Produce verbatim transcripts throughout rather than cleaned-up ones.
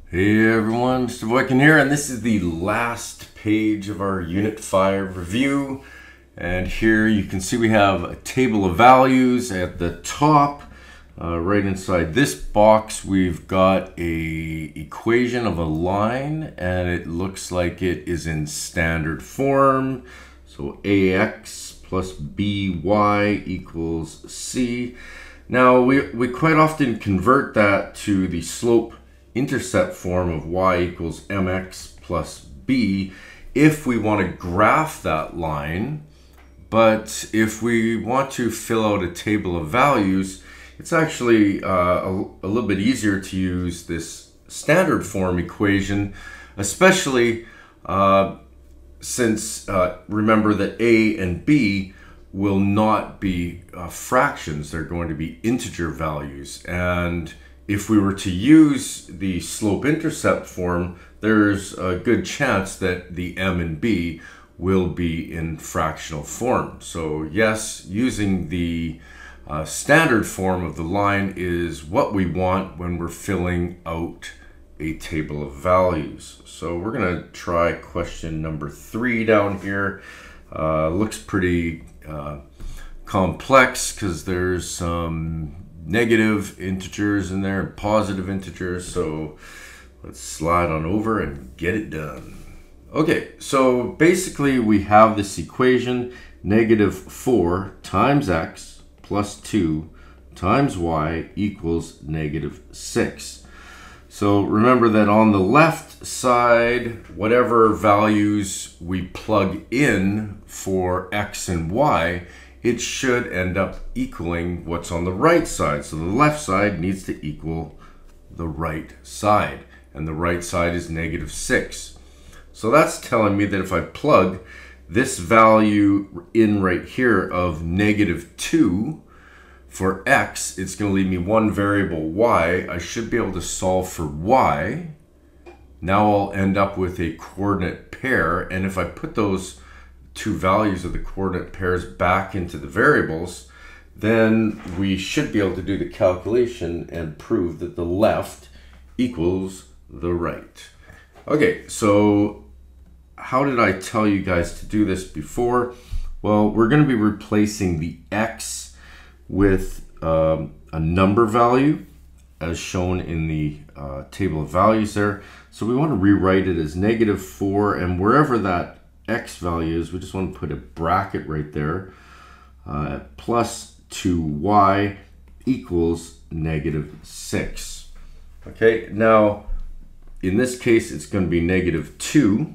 Hey everyone, Mister Voikin here, and this is the last page of our Unit five review. And here you can see we have a table of values at the top. Uh, right inside this box we've got a equation of a line, and it looks like it is in standard form. So ax plus by equals c. Now we, we quite often convert that to the slope intercept form of y equals mx plus b if we want to graph that line. But if we want to fill out a table of values, it's actually uh, a, a little bit easier to use this standard form equation, especially uh, since uh, remember that a and b will not be uh, fractions, they're going to be integer values. And if we were to use the slope-intercept form, there's a good chance that the m and b will be in fractional form. So yes, using the uh, standard form of the line is what we want when we're filling out a table of values. So we're gonna try question number three down here. Uh, looks pretty uh, complex because there's some negative integers in there and positive integers, so let's slide on over and get it done. Okay, so basically we have this equation: negative four times x plus two times y equals negative six. So remember that on the left side, whatever values we plug in for x and y, it should end up equaling what's on the right side. So the left side needs to equal the right side, and the right side is negative six. So that's telling me that if I plug this value in right here of negative two for x, it's going to leave me one variable y. I should be able to solve for y. Now I'll end up with a coordinate pair, and if I put those two values of the coordinate pairs back into the variables, then we should be able to do the calculation and prove that the left equals the right. Okay, so how did I tell you guys to do this before? Well, we're going to be replacing the x with um, a number value as shown in the uh, table of values there. So we want to rewrite it as negative four, and wherever that x value is, we just want to put a bracket right there, uh, plus two y equals negative six. Okay, now in this case it's going to be negative two,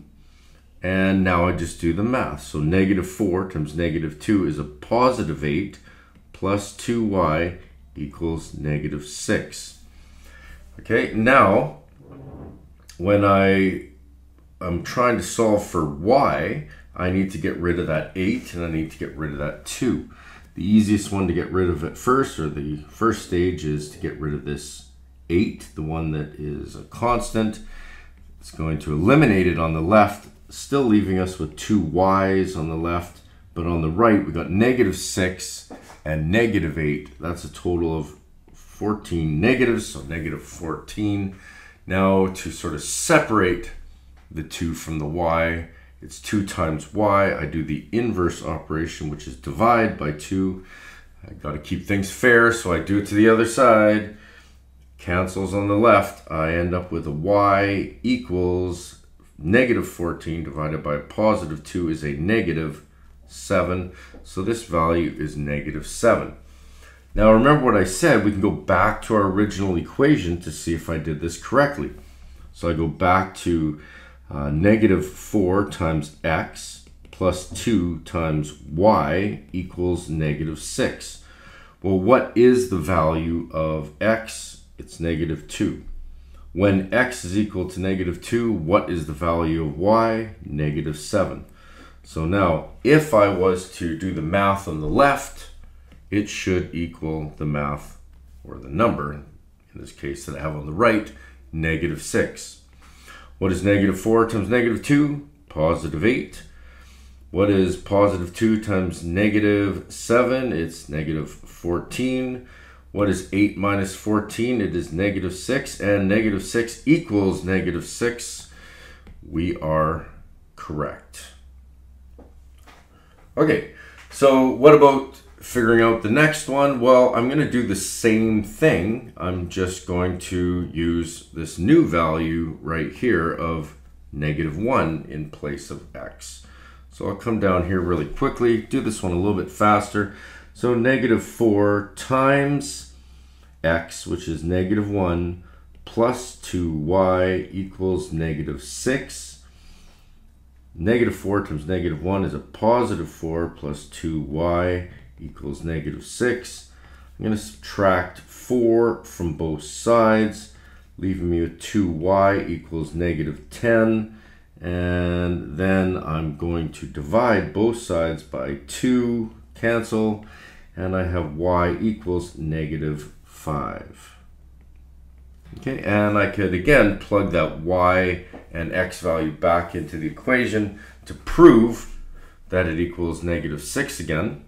and now I just do the math. So negative four times negative two is a positive eight, plus two y equals negative six. Okay, now when I I'm trying to solve for y, I need to get rid of that eight and I need to get rid of that two. The easiest one to get rid of at first, or the first stage, is to get rid of this eight, the one that is a constant. It's going to eliminate it on the left, still leaving us with two y's on the left, but on the right we got negative six and negative eight. That's a total of fourteen negatives, so negative fourteen. Now to sort of separate the two from the y, it's two times y. I do the inverse operation, which is divide by two. I got to keep things fair, so I do it to the other side. Cancels on the left. I end up with a y equals negative fourteen divided by a positive two is a negative seven. So this value is negative seven. Now remember what I said, we can go back to our original equation to see if I did this correctly. So I go back to Uh, negative four times x plus two times y equals negative six. Well, what is the value of x? It's negative two. When x is equal to negative two, what is the value of y? Negative seven. So now, if I was to do the math on the left, it should equal the math, or the number, in this case that I have on the right, negative six. What is negative four times negative two? Positive eight. What is positive two times negative seven? It's negative fourteen. What is eight minus fourteen? It is negative six, and negative six equals negative six. We are correct. Okay, so what about figuring out the next one? Well, I'm going to do the same thing. I'm just going to use this new value right here of negative one in place of x. So I'll come down here really quickly, do this one a little bit faster. So negative four times x, which is negative one, plus two y equals negative six. Negative four times negative one is a positive four, plus two y equals negative six. I'm going to subtract four from both sides, leaving me with two y equals negative ten. And then I'm going to divide both sides by two, cancel, and I have y equals negative five. Okay, and I could again plug that y and x value back into the equation to prove that it equals negative six again.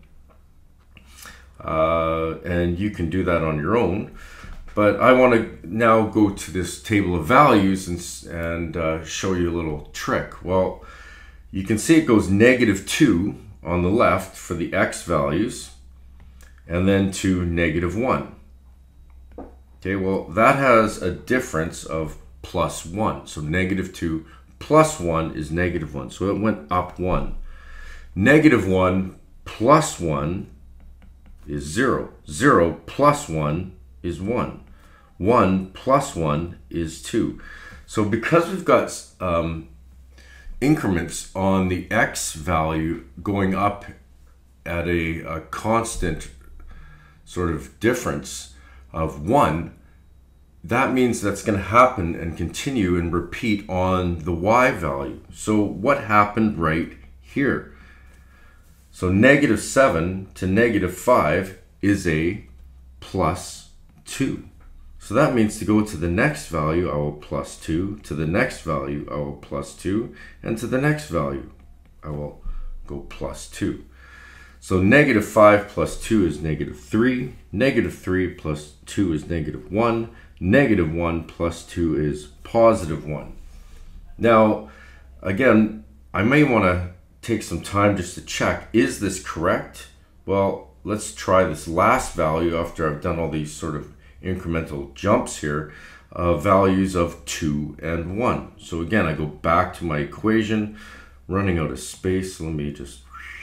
Uh, and you can do that on your own. But I want to now go to this table of values and, and uh, show you a little trick. Well, you can see it goes negative two on the left for the x values, and then to negative one. Okay, well, that has a difference of plus one. So negative two plus one is negative one. So it went up one. Negative one plus one is zero. zero plus one is one. one plus one is two. So because we've got um, increments on the x value going up at a, a constant sort of difference of one, that means that's going to happen and continue and repeat on the y value. So what happened right here? So negative seven to negative five is a plus two. So that means to go to the next value, I will plus two, to the next value, I will plus two, and to the next value, I will go plus two. So negative five plus two is negative three, negative three plus two is negative one, negative one plus two is positive one. Now, again, I may want to take some time just to check, is this correct? Well, let's try this last value after I've done all these sort of incremental jumps here, uh, values of two and one. So again, I go back to my equation, running out of space. Let me just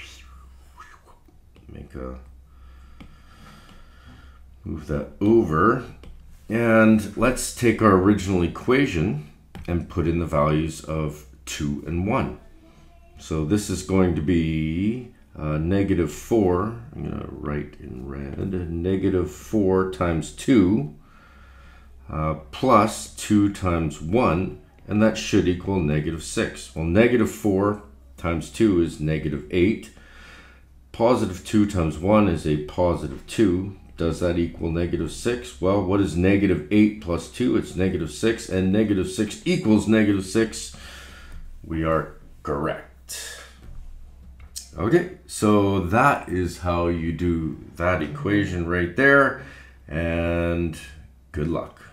make a, move that over. And let's take our original equation and put in the values of two and one. So this is going to be uh, negative four. I'm going to write in red. Negative four times two uh, plus two times one, and that should equal negative six. Well, negative four times two is negative eight. Positive two times one is a positive two. Does that equal negative six? Well, what is negative eight plus two? It's negative six, and negative six equals negative six. We are correct. Okay, so that is how you do that equation right there, and good luck.